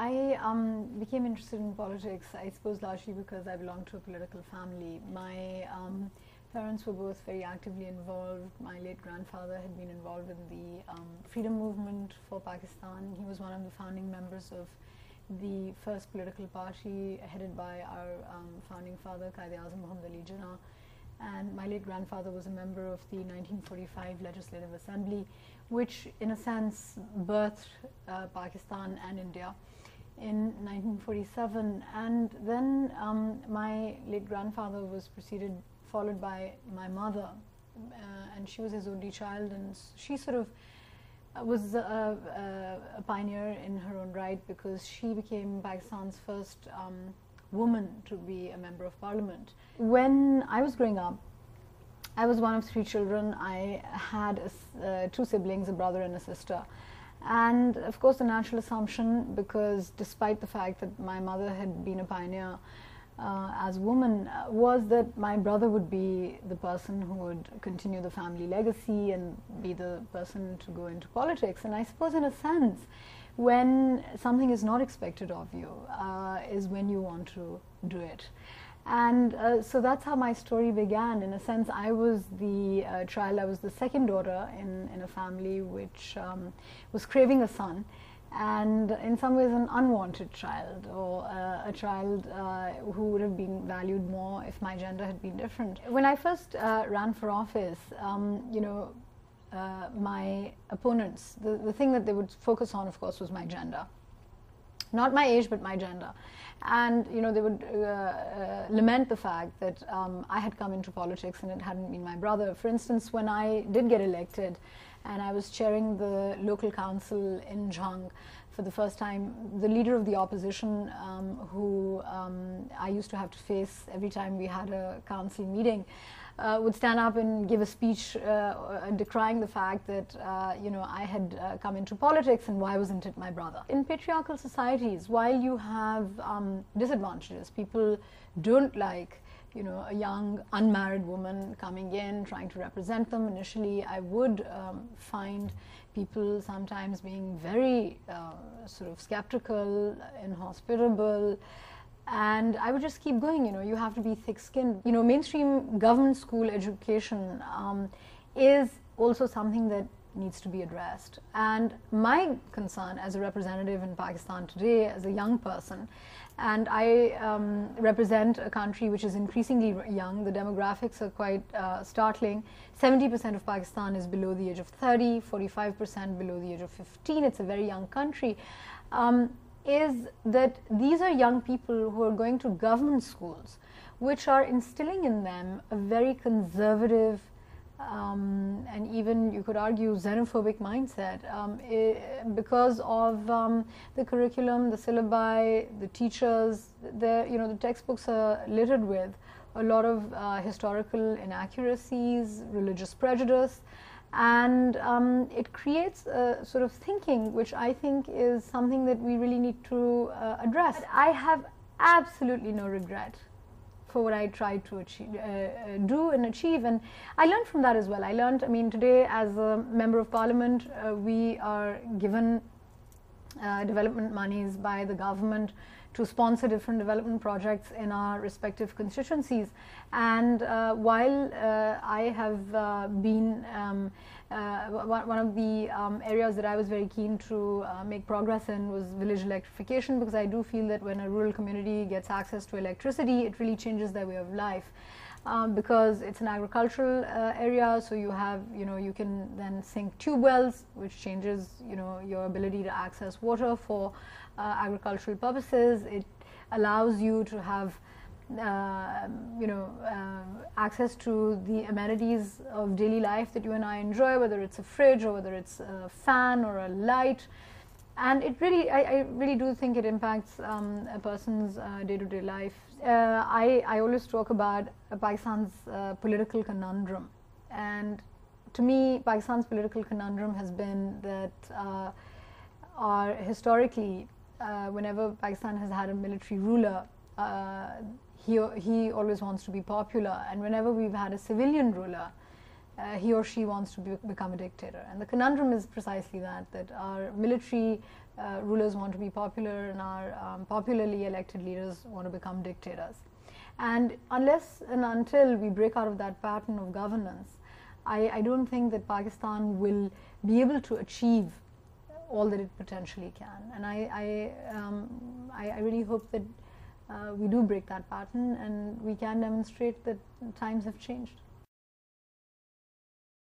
I became interested in politics, I suppose, largely because I belong to a political family. My parents were both very actively involved. My late grandfather had been involved in the freedom movement for Pakistan. He was one of the founding members of the first political party headed by our founding father, Quaid-e-Azam Muhammad Ali Jinnah. And my late grandfather was a member of the 1945 Legislative Assembly, which in a sense birthed Pakistan and India in 1947. And then my late grandfather was followed by my mother, and she was his only child, and she sort of was a pioneer in her own right, because she became Pakistan's first woman to be a member of parliament. When I was growing up, I was one of 3 children. I had 2 siblings, a brother and a sister. And of course the natural assumption, because despite the fact that my mother had been a pioneer as a woman, was that my brother would be the person who would continue the family legacy and be the person to go into politics. And I suppose in a sense, when something is not expected of you is when you want to do it. And so that's how my story began. In a sense, I was the child, I was the second daughter in a family which was craving a son, and in some ways an unwanted child, or a child who would have been valued more if my gender had been different. When I first ran for office, my opponents, the thing that they would focus on, of course, was my gender. Not my age, but my gender. And they would lament the fact that I had come into politics and it hadn't been my brother. For instance, when I did get elected and I was chairing the local council in Jhang for the first time, the leader of the opposition, who I used to have to face every time we had a council meeting, would stand up and give a speech decrying the fact that I had come into politics and why wasn't it my brother. In patriarchal societies, while you have disadvantages, people don't like a young unmarried woman coming in trying to represent them. Initially I would find people sometimes being very sort of skeptical, inhospitable. And I would just keep going, you have to be thick-skinned. Mainstream government school education is also something that needs to be addressed. And my concern as a representative in Pakistan today, as a young person, and I represent a country which is increasingly young. The demographics are quite startling. 70% of Pakistan is below the age of 30, 45% below the age of 15. It's a very young country. Is that these are young people who are going to government schools, which are instilling in them a very conservative and even, you could argue, xenophobic mindset because of the curriculum, the syllabi, the teachers. The textbooks are littered with a lot of historical inaccuracies, religious prejudice. And it creates a sort of thinking which I think is something that we really need to address. I have absolutely no regret for what I tried to do and achieve, and I learned from that as well. I learned, today as a member of parliament, we are given development monies by the government to sponsor different development projects in our respective constituencies. And while I have been one of the areas that I was very keen to make progress in was village electrification, because I do feel that when a rural community gets access to electricity, it really changes their way of life. Because it's an agricultural area, so you have, you can then sink tube wells, which changes, your ability to access water for agricultural purposes. It allows you to have, access to the amenities of daily life that you and I enjoy, whether it's a fridge or whether it's a fan or a light. And it really, I really do think it impacts a person's day-to-day life. I always talk about Pakistan's political conundrum, and to me, Pakistan's political conundrum has been that historically, whenever Pakistan has had a military ruler, he always wants to be popular, and whenever we've had a civilian ruler, he or she wants to become a dictator. And the conundrum is precisely that our military rulers want to be popular and our popularly elected leaders want to become dictators. And unless and until we break out of that pattern of governance, I don't think that Pakistan will be able to achieve all that it potentially can. And I really hope that we do break that pattern and we can demonstrate that times have changed.